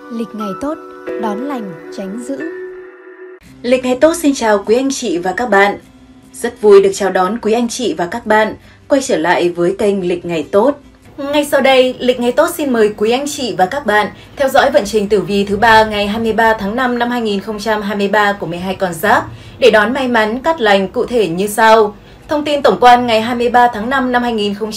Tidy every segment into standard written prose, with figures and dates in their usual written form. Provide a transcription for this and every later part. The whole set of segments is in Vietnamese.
Lịch ngày tốt, đón lành, tránh dữ. Lịch ngày tốt xin chào quý anh chị và các bạn. Rất vui được chào đón quý anh chị và các bạn quay trở lại với kênh Lịch ngày tốt. Ngay sau đây, Lịch ngày tốt xin mời quý anh chị và các bạn theo dõi vận trình tử vi thứ 3 ngày 23 tháng 5 năm 2023 của 12 con giáp để đón may mắn cát lành cụ thể như sau. Thông tin tổng quan ngày 23 tháng 5 năm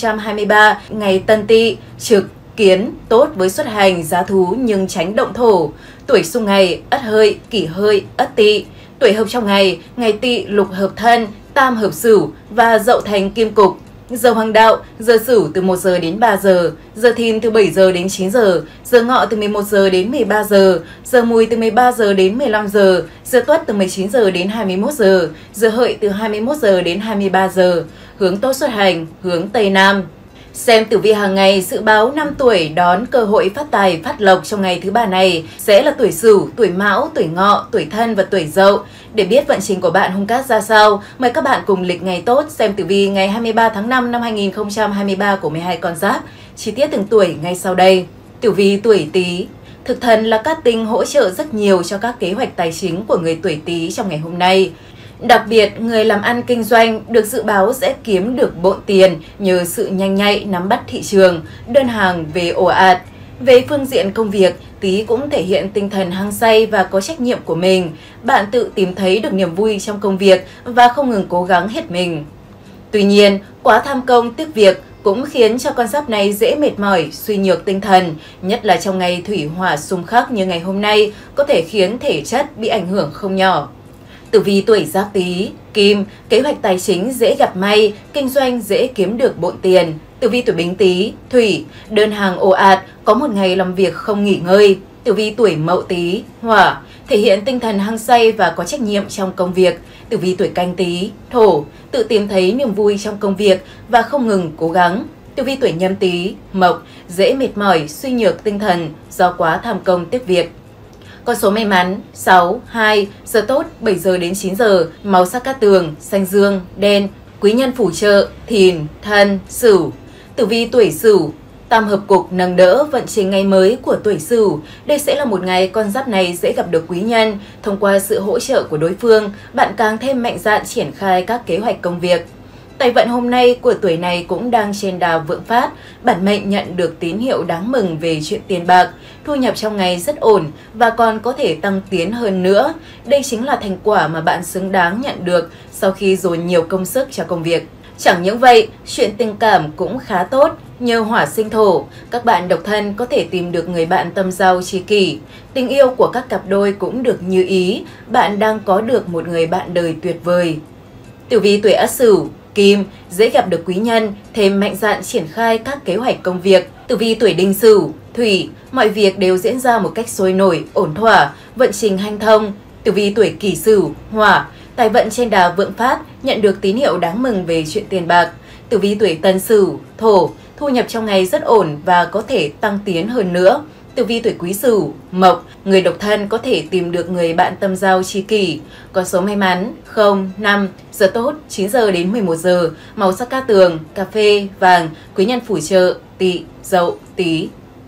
2023, ngày Tân Tỵ, Trực, Kiến, tốt với xuất hành, giá thú nhưng tránh động thổ. Tuổi xung ngày, Ất Hợi, Kỷ Hợi, Ất Tỵ. Tuổi hợp trong ngày, ngày Tỵ, Lục hợp Thân, Tam hợp Sửu và Dậu thành Kim Cục. Giờ hoàng đạo, giờ Sửu từ 1 giờ đến 3 giờ, giờ Thìn từ 7 giờ đến 9 giờ, giờ Ngọ từ 11 giờ đến 13 giờ, giờ Mùi từ 13 giờ đến 15 giờ, giờ Tuất từ 19 giờ đến 21 giờ, giờ Hợi từ 21 giờ đến 23 giờ. Hướng tốt xuất hành, hướng Tây Nam. Xem tử vi hàng ngày, dự báo 5 tuổi đón cơ hội phát tài, phát lộc trong ngày thứ ba này sẽ là tuổi Sửu, tuổi Mão, tuổi Ngọ, tuổi Thân và tuổi Dậu. Để biết vận trình của bạn hôm cát ra sao, mời các bạn cùng Lịch ngày tốt xem tử vi ngày 23 tháng 5 năm 2023 của 12 con giáp, chi tiết từng tuổi ngay sau đây. Tử vi tuổi Tý. Thực thần là cát tinh hỗ trợ rất nhiều cho các kế hoạch tài chính của người tuổi Tý trong ngày hôm nay. Đặc biệt, người làm ăn kinh doanh được dự báo sẽ kiếm được bộn tiền nhờ sự nhanh nhạy nắm bắt thị trường, đơn hàng về ồ ạt. Về phương diện công việc, Tý cũng thể hiện tinh thần hăng say và có trách nhiệm của mình. Bạn tự tìm thấy được niềm vui trong công việc và không ngừng cố gắng hết mình. Tuy nhiên, quá tham công tiếc việc cũng khiến cho con giáp này dễ mệt mỏi, suy nhược tinh thần, nhất là trong ngày thủy hỏa xung khắc như ngày hôm nay, có thể khiến thể chất bị ảnh hưởng không nhỏ. Tử vi tuổi Giáp Tý. Kim, kế hoạch tài chính dễ gặp may, kinh doanh dễ kiếm được bộn tiền. Tử vi tuổi Bính Tý. Thủy, đơn hàng ồ ạt, có một ngày làm việc không nghỉ ngơi. Tử vi tuổi Mậu Tý. Hỏa, thể hiện tinh thần hăng say và có trách nhiệm trong công việc. Tử vi tuổi Canh Tý. Thổ, tự tìm thấy niềm vui trong công việc và không ngừng cố gắng. Tử vi tuổi Nhâm Tý. Mộc, dễ mệt mỏi, suy nhược tinh thần do quá tham công tiếc việc. Con số may mắn 6, 2, giờ tốt 7 giờ đến 9 giờ, màu sắc cát tường, xanh dương, đen, quý nhân phù trợ, Thìn, Thân, Sửu. Tử vi tuổi Sửu. Tam hợp cục nâng đỡ vận trình ngày mới của tuổi Sửu. Đây sẽ là một ngày con giáp này dễ gặp được quý nhân. Thông qua sự hỗ trợ của đối phương, bạn càng thêm mạnh dạn triển khai các kế hoạch công việc. Tài vận hôm nay của tuổi này cũng đang trên đà vượng phát, bản mệnh nhận được tín hiệu đáng mừng về chuyện tiền bạc, thu nhập trong ngày rất ổn và còn có thể tăng tiến hơn nữa. Đây chính là thành quả mà bạn xứng đáng nhận được sau khi dồn nhiều công sức cho công việc. Chẳng những vậy, chuyện tình cảm cũng khá tốt, nhờ hỏa sinh thổ, các bạn độc thân có thể tìm được người bạn tâm giao tri kỷ. Tình yêu của các cặp đôi cũng được như ý, bạn đang có được một người bạn đời tuyệt vời. Tử vi tuổi Ất Sửu. Kim, dễ gặp được quý nhân, thêm mạnh dạn triển khai các kế hoạch công việc. Tử vi tuổi Đinh Sửu. Thủy, mọi việc đều diễn ra một cách sôi nổi, ổn thỏa, vận trình hanh thông. Tử vi tuổi Kỷ Sửu. Hỏa, tài vận trên đà vượng phát, nhận được tín hiệu đáng mừng về chuyện tiền bạc. Tử vi tuổi Tân Sửu. Thổ, thu nhập trong ngày rất ổn và có thể tăng tiến hơn nữa. Tử vi tuổi Quý Sửu. Mộc, người độc thân có thể tìm được người bạn tâm giao tri kỷ. Con số may mắn 0, 5, giờ tốt 9 giờ đến 11 giờ, màu sắc cát tường, cà phê, vàng, quý nhân phù trợ, Tỵ, Dậu, Tý.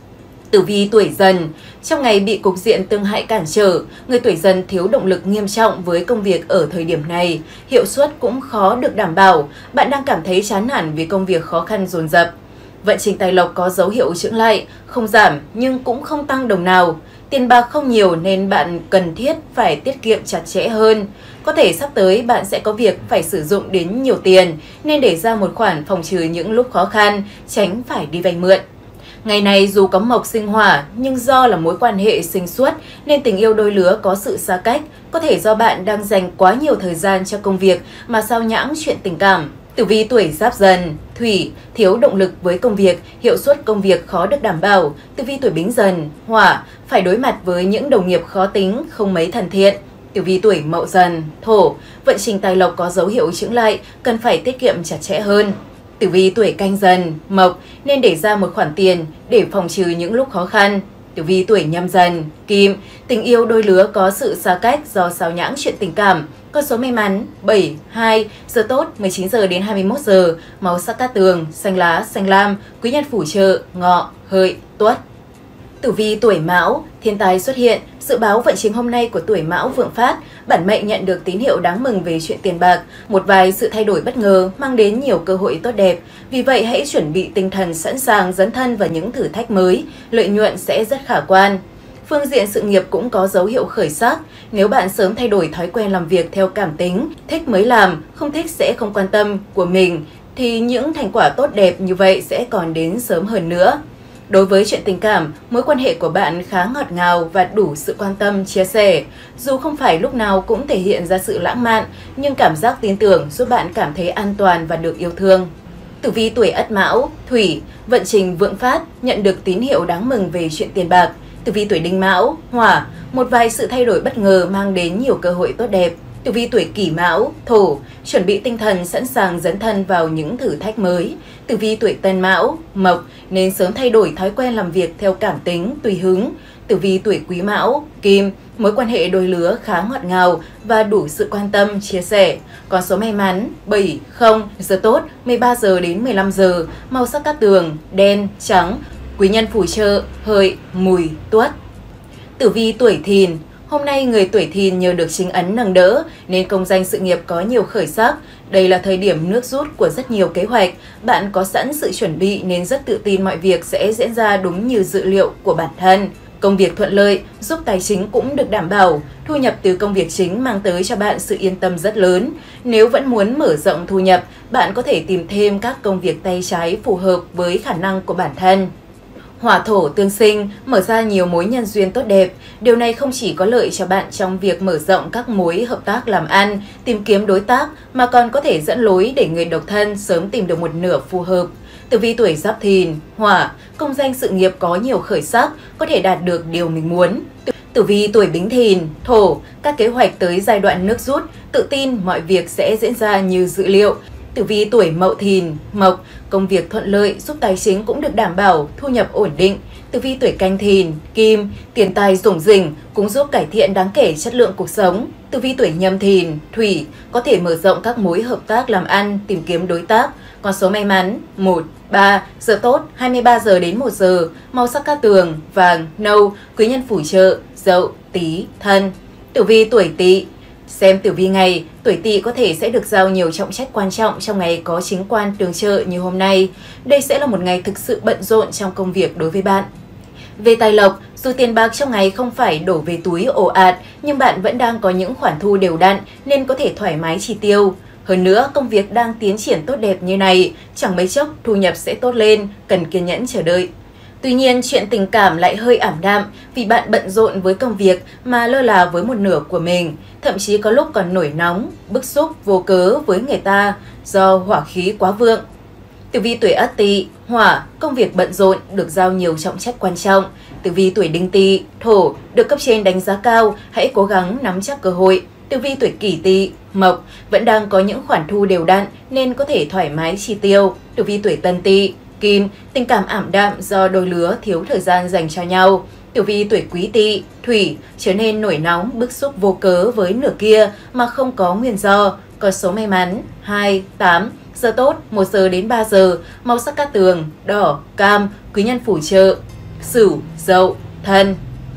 Tử vi tuổi Dần. Trong ngày bị cục diện tương hại cản trở, người tuổi Dần thiếu động lực nghiêm trọng với công việc ở thời điểm này. Hiệu suất cũng khó được đảm bảo, bạn đang cảm thấy chán nản vì công việc khó khăn dồn dập. Vận trình tài lộc có dấu hiệu chững lại, không giảm nhưng cũng không tăng đồng nào. Tiền bạc không nhiều nên bạn cần thiết phải tiết kiệm chặt chẽ hơn. Có thể sắp tới bạn sẽ có việc phải sử dụng đến nhiều tiền, nên để ra một khoản phòng trừ những lúc khó khăn, tránh phải đi vay mượn. Ngày này dù có mộc sinh hỏa nhưng do là mối quan hệ sinh suốt nên tình yêu đôi lứa có sự xa cách, có thể do bạn đang dành quá nhiều thời gian cho công việc mà sao nhãng chuyện tình cảm. Tử vi tuổi Giáp Dần. Thủy, thiếu động lực với công việc, hiệu suất công việc khó được đảm bảo. Tử vi tuổi Bính Dần. Hỏa, phải đối mặt với những đồng nghiệp khó tính, không mấy thân thiện. Tử vi tuổi Mậu Dần. Thổ, vận trình tài lộc có dấu hiệu chững lại, cần phải tiết kiệm chặt chẽ hơn. Tử vi tuổi Canh Dần. Mộc, nên để ra một khoản tiền để phòng trừ những lúc khó khăn. Tử vi tuổi Nhâm Dần. Kim, tình yêu đôi lứa có sự xa cách do sao nhãng chuyện tình cảm. Con số may mắn 7, 2, giờ tốt 19 giờ đến 21 giờ, màu sắc cát tường, xanh lá, xanh lam, quý nhân phù trợ, Ngọ, Hợi, Tuất. Tử vi tuổi Mão, thiên tài xuất hiện, dự báo vận trình hôm nay của tuổi Mão vượng phát, bản mệnh nhận được tín hiệu đáng mừng về chuyện tiền bạc, một vài sự thay đổi bất ngờ mang đến nhiều cơ hội tốt đẹp. Vì vậy hãy chuẩn bị tinh thần sẵn sàng dấn thân vào những thử thách mới, lợi nhuận sẽ rất khả quan. Phương diện sự nghiệp cũng có dấu hiệu khởi sắc, nếu bạn sớm thay đổi thói quen làm việc theo cảm tính, thích mới làm, không thích sẽ không quan tâm của mình, thì những thành quả tốt đẹp như vậy sẽ còn đến sớm hơn nữa. Đối với chuyện tình cảm, mối quan hệ của bạn khá ngọt ngào và đủ sự quan tâm, chia sẻ. Dù không phải lúc nào cũng thể hiện ra sự lãng mạn, nhưng cảm giác tin tưởng giúp bạn cảm thấy an toàn và được yêu thương. Tử vi tuổi Ất Mão, Thủy, vận trình vượng phát, nhận được tín hiệu đáng mừng về chuyện tiền bạc. Tử vi tuổi Đinh Mão, Hỏa, một vài sự thay đổi bất ngờ mang đến nhiều cơ hội tốt đẹp. Tử vi tuổi Kỷ Mão, Thổ, chuẩn bị tinh thần sẵn sàng dấn thân vào những thử thách mới. Tử vi tuổi Tân Mão, Mộc, nên sớm thay đổi thói quen làm việc theo cảm tính, tùy hứng. Tử vi tuổi Quý Mão, Kim, mối quan hệ đôi lứa khá ngọt ngào và đủ sự quan tâm, chia sẻ. Con số may mắn 7, 0, giờ tốt 13 giờ đến 15 giờ, màu sắc cát tường, đen, trắng. Quý nhân phù trợ, Hợi, Mùi, Tuất. Tử vi tuổi Thìn, hôm nay người tuổi Thìn nhờ được chính ấn nâng đỡ nên công danh sự nghiệp có nhiều khởi sắc. Đây là thời điểm nước rút của rất nhiều kế hoạch, bạn có sẵn sự chuẩn bị nên rất tự tin mọi việc sẽ diễn ra đúng như dự liệu của bản thân. Công việc thuận lợi, giúp tài chính cũng được đảm bảo, thu nhập từ công việc chính mang tới cho bạn sự yên tâm rất lớn. Nếu vẫn muốn mở rộng thu nhập, bạn có thể tìm thêm các công việc tay trái phù hợp với khả năng của bản thân. Hỏa thổ tương sinh, mở ra nhiều mối nhân duyên tốt đẹp. Điều này không chỉ có lợi cho bạn trong việc mở rộng các mối hợp tác làm ăn, tìm kiếm đối tác, mà còn có thể dẫn lối để người độc thân sớm tìm được một nửa phù hợp. Tử vi tuổi Giáp Thìn, Hỏa, công danh sự nghiệp có nhiều khởi sắc, có thể đạt được điều mình muốn. Tử vi tuổi Bính Thìn, Thổ, các kế hoạch tới giai đoạn nước rút, tự tin mọi việc sẽ diễn ra như dự liệu. Tử vi tuổi Mậu Thìn, Mộc, công việc thuận lợi giúp tài chính cũng được đảm bảo, thu nhập ổn định. Tử vi tuổi Canh Thìn, Kim, tiền tài rủng rỉnh cũng giúp cải thiện đáng kể chất lượng cuộc sống. Tử vi tuổi Nhâm Thìn, Thủy, có thể mở rộng các mối hợp tác làm ăn, tìm kiếm đối tác. Con số may mắn 1, 3, giờ tốt 23 giờ đến 1 giờ, màu sắc cát tường, vàng, nâu, quý nhân phù trợ, Dậu, Tý, Thân. Tử vi tuổi Tỵ, xem tử vi ngày, tuổi Tỵ có thể sẽ được giao nhiều trọng trách quan trọng trong ngày có chính quan tương trợ như hôm nay. Đây sẽ là một ngày thực sự bận rộn trong công việc đối với bạn. Về tài lộc, dù tiền bạc trong ngày không phải đổ về túi ồ ạt, nhưng bạn vẫn đang có những khoản thu đều đặn nên có thể thoải mái chi tiêu. Hơn nữa, công việc đang tiến triển tốt đẹp như này, chẳng mấy chốc thu nhập sẽ tốt lên, cần kiên nhẫn chờ đợi. Tuy nhiên, chuyện tình cảm lại hơi ảm đạm vì bạn bận rộn với công việc mà lơ là với một nửa của mình, thậm chí có lúc còn nổi nóng, bức xúc vô cớ với người ta do hỏa khí quá vượng. Tử vi tuổi Ất Tỵ, Hỏa, công việc bận rộn, được giao nhiều trọng trách quan trọng. Tử vi tuổi Đinh Tỵ, Thổ, được cấp trên đánh giá cao, hãy cố gắng nắm chắc cơ hội. Tử vi tuổi Kỷ Tỵ, Mộc, vẫn đang có những khoản thu đều đặn nên có thể thoải mái chi tiêu. Tử vi tuổi Tân Tỵ, Kim, tình cảm ảm đạm do đôi lứa thiếu thời gian dành cho nhau. Tử vi tuổi Quý Tỵ, Thủy, trở nên nổi nóng, bức xúc vô cớ với nửa kia mà không có nguyên do. Con số may mắn 2, 8, giờ tốt 1 giờ đến 3 giờ, màu sắc cát tường, đỏ, cam, quý nhân phù trợ, Sửu, Dậu, Thân.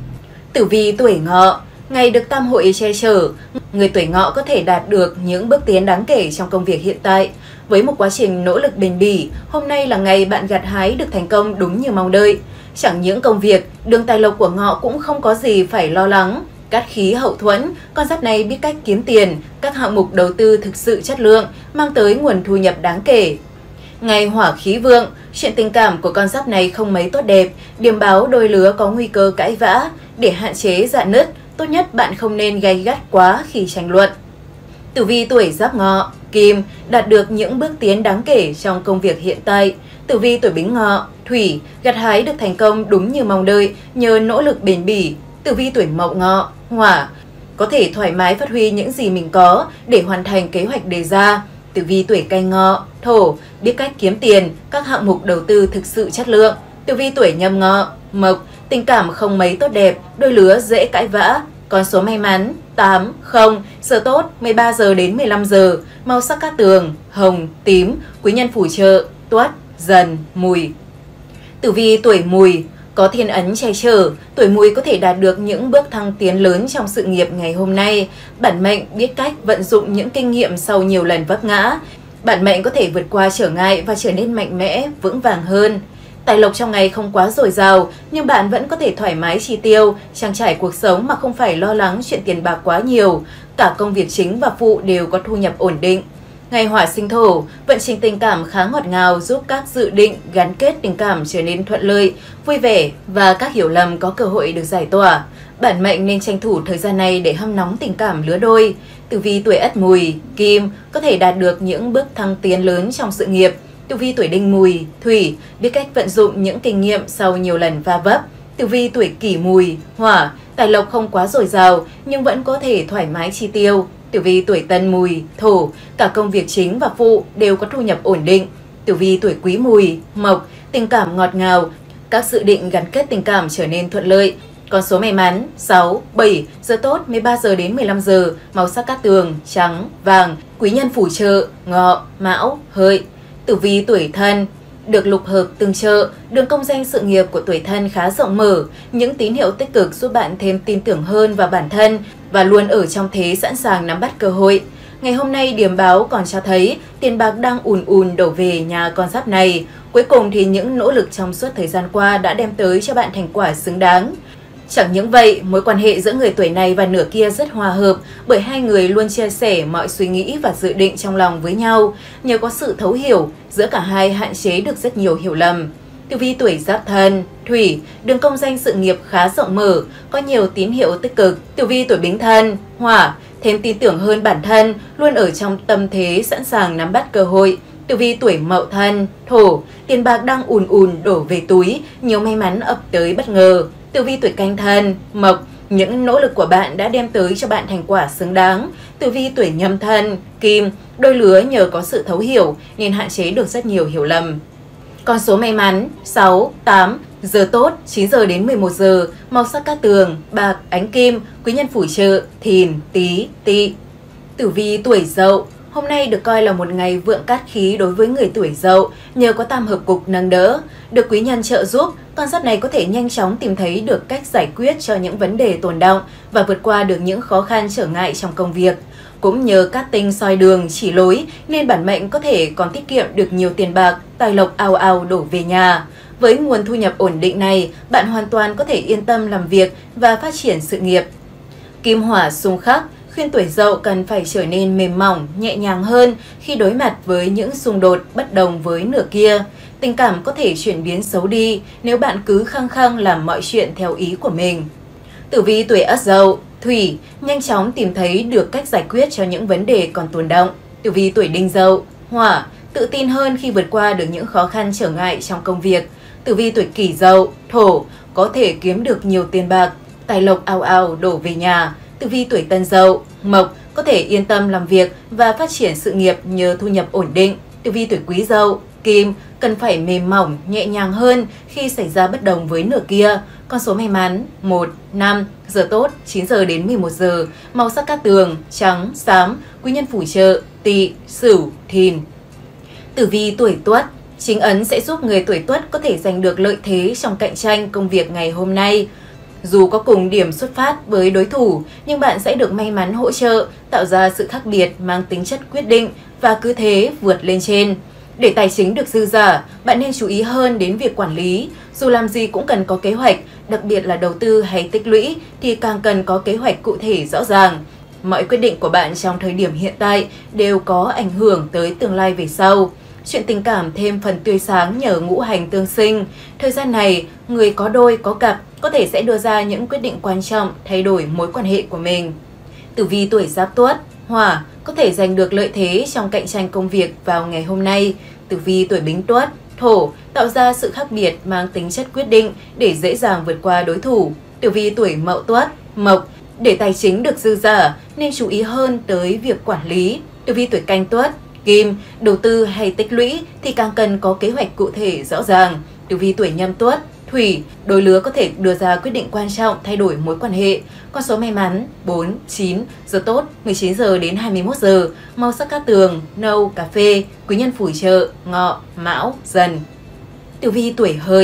Tử vi tuổi Ngọ, ngày được tam hội che chở, người tuổi Ngọ có thể đạt được những bước tiến đáng kể trong công việc hiện tại. Với một quá trình nỗ lực bền bỉ, hôm nay là ngày bạn gặt hái được thành công đúng như mong đợi. Chẳng những công việc, đường tài lộc của Ngọ cũng không có gì phải lo lắng. Cát khí hậu thuẫn, con giáp này biết cách kiếm tiền, các hạng mục đầu tư thực sự chất lượng, mang tới nguồn thu nhập đáng kể. Ngày hỏa khí vượng, chuyện tình cảm của con giáp này không mấy tốt đẹp, điểm báo đôi lứa có nguy cơ cãi vã. Để hạn chế rạn nứt, tốt nhất bạn không nên gay gắt quá khi tranh luận. Tử vi tuổi Giáp Ngọ, Kim, đạt được những bước tiến đáng kể trong công việc hiện tại. Tử vi tuổi Bính Ngọ, Thủy, gặt hái được thành công đúng như mong đợi nhờ nỗ lực bền bỉ. Tử vi tuổi Mậu Ngọ, Hỏa, có thể thoải mái phát huy những gì mình có để hoàn thành kế hoạch đề ra. Tử vi tuổi Canh Ngọ, Thổ, biết cách kiếm tiền, các hạng mục đầu tư thực sự chất lượng. Tử vi tuổi Nhâm Ngọ, Mộc, tình cảm không mấy tốt đẹp, đôi lứa dễ cãi vã. Con số may mắn 8, 0, giờ tốt 13 giờ đến 15 giờ, màu sắc cát tường, hồng, tím, quý nhân phù trợ, Tuất, Dần, Mùi. Tử vi tuổi Mùi, Có thiên ấn che chở, tuổi Mùi có thể đạt được những bước thăng tiến lớn trong sự nghiệp ngày hôm nay. Bản mệnh biết cách vận dụng những kinh nghiệm sau nhiều lần vấp ngã. Bản mệnh có thể vượt qua trở ngại và trở nên mạnh mẽ, vững vàng hơn. Tài lộc trong ngày không quá dồi dào, nhưng bạn vẫn có thể thoải mái chi tiêu, trang trải cuộc sống mà không phải lo lắng chuyện tiền bạc quá nhiều. Cả công việc chính và phụ đều có thu nhập ổn định. Ngày hỏa sinh thổ, vận trình tình cảm khá ngọt ngào giúp các dự định gắn kết tình cảm trở nên thuận lợi, vui vẻ và các hiểu lầm có cơ hội được giải tỏa. Bản mệnh nên tranh thủ thời gian này để hâm nóng tình cảm lứa đôi. Tử vi tuổi Ất Mùi, Kim có thể đạt được những bước thăng tiến lớn trong sự nghiệp. Tử vi tuổi Đinh Mùi, Thủy biết cách vận dụng những kinh nghiệm sau nhiều lần va vấp. Tử vi tuổi Kỷ Mùi, Hỏa, tài lộc không quá dồi dào nhưng vẫn có thể thoải mái chi tiêu. Tử vi tuổi Tân Mùi, Thổ, cả công việc chính và phụ đều có thu nhập ổn định. Tử vi tuổi Quý Mùi, Mộc, tình cảm ngọt ngào, các dự định gắn kết tình cảm trở nên thuận lợi. Con số may mắn 6, 7, giờ tốt 13 giờ đến 15 giờ, màu sắc cát tường, trắng, vàng, quý nhân phù trợ, Ngọ, Mão, Hợi. Tử vi tuổi Thân, được lục hợp tương trợ, đường công danh sự nghiệp của tuổi Thân khá rộng mở, những tín hiệu tích cực giúp bạn thêm tin tưởng hơn vào bản thân và luôn ở trong thế sẵn sàng nắm bắt cơ hội. Ngày hôm nay điểm báo còn cho thấy tiền bạc đang ùn ùn đổ về nhà con giáp này. Cuối cùng thì những nỗ lực trong suốt thời gian qua đã đem tới cho bạn thành quả xứng đáng. Chẳng những vậy, mối quan hệ giữa người tuổi này và nửa kia rất hòa hợp bởi hai người luôn chia sẻ mọi suy nghĩ và dự định trong lòng với nhau. Nhờ có sự thấu hiểu, giữa cả hai hạn chế được rất nhiều hiểu lầm. Tử vi tuổi Giáp Thân, Thủy, đường công danh sự nghiệp khá rộng mở, có nhiều tín hiệu tích cực. Tử vi tuổi Bính Thân, Hỏa, thêm tin tưởng hơn bản thân, luôn ở trong tâm thế sẵn sàng nắm bắt cơ hội. Tử vi tuổi Mậu Thân, Thổ, tiền bạc đang ùn ùn đổ về túi, nhiều may mắn ập tới bất ngờ. Tử vi tuổi Canh Thân, Mộc, những nỗ lực của bạn đã đem tới cho bạn thành quả xứng đáng. Tử vi tuổi Nhâm Thân, Kim, đôi lứa nhờ có sự thấu hiểu nên hạn chế được rất nhiều hiểu lầm. Con số may mắn 6, 8, giờ tốt 9 giờ đến 11 giờ, màu sắc cát tường, bạc, ánh kim, quý nhân phù trợ, Thìn, Tý, Tỵ. Tử vi tuổi Dậu, hôm nay được coi là một ngày vượng cát khí đối với người tuổi Dậu, nhờ có tam hợp cục nâng đỡ, được quý nhân trợ giúp, con giáp này có thể nhanh chóng tìm thấy được cách giải quyết cho những vấn đề tồn đọng và vượt qua được những khó khăn trở ngại trong công việc. Cũng nhờ cát tinh soi đường chỉ lối nên bản mệnh có thể còn tiết kiệm được nhiều tiền bạc, tài lộc ào ào đổ về nhà. Với nguồn thu nhập ổn định này, bạn hoàn toàn có thể yên tâm làm việc và phát triển sự nghiệp. Kim hỏa xung khắc khuyên tuổi Dậu cần phải trở nên mềm mỏng, nhẹ nhàng hơn khi đối mặt với những xung đột bất đồng với nửa kia. Tình cảm có thể chuyển biến xấu đi nếu bạn cứ khăng khăng làm mọi chuyện theo ý của mình. Tử vi tuổi Ất Dậu, Thủy, nhanh chóng tìm thấy được cách giải quyết cho những vấn đề còn tồn đọng. Tử vi tuổi Đinh Dậu, Hỏa, tự tin hơn khi vượt qua được những khó khăn trở ngại trong công việc. Tử vi tuổi Kỷ Dậu, Thổ, có thể kiếm được nhiều tiền bạc, tài lộc ào ào đổ về nhà. Tử vi tuổi Tân Dậu, Mộc, có thể yên tâm làm việc và phát triển sự nghiệp nhờ thu nhập ổn định. Tử vi tuổi Quý Dậu, Kim, cần phải mềm mỏng, nhẹ nhàng hơn khi xảy ra bất đồng với nửa kia. Con số may mắn 1, 5, giờ tốt 9 giờ đến 11 giờ, màu sắc cát tường, trắng, xám, quý nhân phù trợ, Tỵ, Sửu, Thìn. Tử vi tuổi Tuất, chính ấn sẽ giúp người tuổi Tuất có thể giành được lợi thế trong cạnh tranh công việc ngày hôm nay. Dù có cùng điểm xuất phát với đối thủ, nhưng bạn sẽ được may mắn hỗ trợ, tạo ra sự khác biệt mang tính chất quyết định và cứ thế vượt lên trên. Để tài chính được dư dả, bạn nên chú ý hơn đến việc quản lý. Dù làm gì cũng cần có kế hoạch, đặc biệt là đầu tư hay tích lũy thì càng cần có kế hoạch cụ thể rõ ràng. Mọi quyết định của bạn trong thời điểm hiện tại đều có ảnh hưởng tới tương lai về sau. Chuyện tình cảm thêm phần tươi sáng nhờ ngũ hành tương sinh. Thời gian này, người có đôi có cặp có thể sẽ đưa ra những quyết định quan trọng thay đổi mối quan hệ của mình. Tử vi tuổi Giáp Tuất, Hỏa, có thể giành được lợi thế trong cạnh tranh công việc vào ngày hôm nay. Tử vi tuổi Bính Tuất, Thổ, tạo ra sự khác biệt mang tính chất quyết định để dễ dàng vượt qua đối thủ. Tử vi tuổi Mậu Tuất, Mộc, để tài chính được dư dả nên chú ý hơn tới việc quản lý. Tử vi tuổi Canh Tuất, Kim, đầu tư hay tích lũy thì càng cần có kế hoạch cụ thể rõ ràng. Tử vi tuổi Nhâm Tuất, Thủy, đôi lứa có thể đưa ra quyết định quan trọng thay đổi mối quan hệ. Con số may mắn 4, 9, giờ tốt 19 giờ đến 21 giờ, màu sắc cát tường, nâu, cà phê, quý nhân phù trợ, Ngọ, Mão, Dần. Tử vi tuổi Hợi,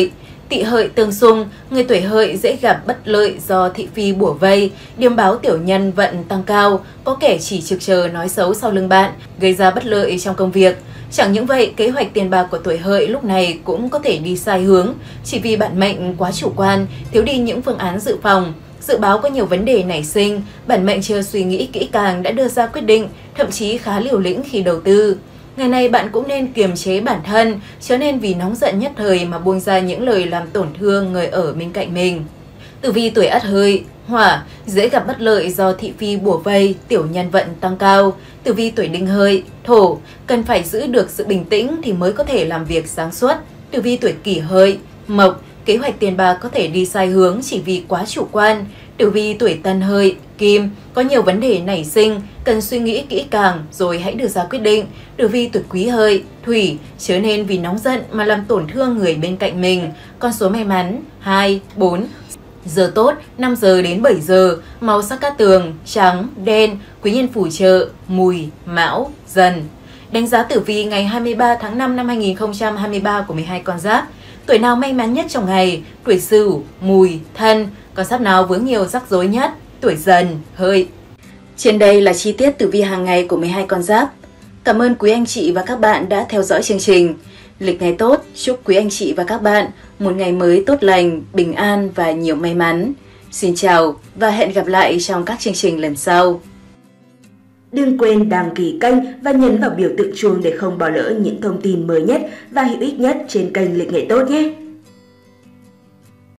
Tỵ hợi tương xung, người tuổi hợi dễ gặp bất lợi do thị phi bủa vây, điềm báo tiểu nhân vận tăng cao, có kẻ chỉ trực chờ nói xấu sau lưng bạn, gây ra bất lợi trong công việc. Chẳng những vậy, kế hoạch tiền bạc của tuổi hợi lúc này cũng có thể đi sai hướng, chỉ vì bản mệnh quá chủ quan, thiếu đi những phương án dự phòng. Dự báo có nhiều vấn đề nảy sinh, bản mệnh chưa suy nghĩ kỹ càng đã đưa ra quyết định, thậm chí khá liều lĩnh khi đầu tư. Ngày này bạn cũng nên kiềm chế bản thân, chớ nên vì nóng giận nhất thời mà buông ra những lời làm tổn thương người ở bên cạnh mình. Tử vi tuổi Ất Hợi, Hỏa, dễ gặp bất lợi do thị phi bủa vây, tiểu nhân vận tăng cao. Tử vi tuổi Đinh Hợi, Thổ, cần phải giữ được sự bình tĩnh thì mới có thể làm việc sáng suốt. Tử vi tuổi Kỷ Hợi, Mộc, kế hoạch tiền bạc có thể đi sai hướng chỉ vì quá chủ quan. Tử vi tuổi Tân Hợi, Kim, có nhiều vấn đề nảy sinh, cần suy nghĩ kỹ càng rồi hãy đưa ra quyết định. Tử vi tuổi Quý Hợi, Thủy, chớ nên vì nóng giận mà làm tổn thương người bên cạnh mình. Con số may mắn 2, 4. Giờ tốt 5 giờ đến 7 giờ, màu sắc cát tường trắng, đen, quý nhân phù trợ Mùi, Mão, Dần. Đánh giá tử vi ngày 23 tháng 5 năm 2023 của 12 con giáp. Tuổi nào may mắn nhất trong ngày? Tuổi Sửu, Mùi, Thân. Con giáp nào vướng nhiều rắc rối nhất? Tuổi Dần, Hợi. Trên đây là chi tiết tử vi hàng ngày của 12 con giáp. Cảm ơn quý anh chị và các bạn đã theo dõi chương trình. Lịch ngày tốt, chúc quý anh chị và các bạn một ngày mới tốt lành, bình an và nhiều may mắn. Xin chào và hẹn gặp lại trong các chương trình lần sau. Đừng quên đăng ký kênh và nhấn vào biểu tượng chuông để không bỏ lỡ những thông tin mới nhất và hữu ích nhất trên kênh Lịch Ngày Tốt nhé!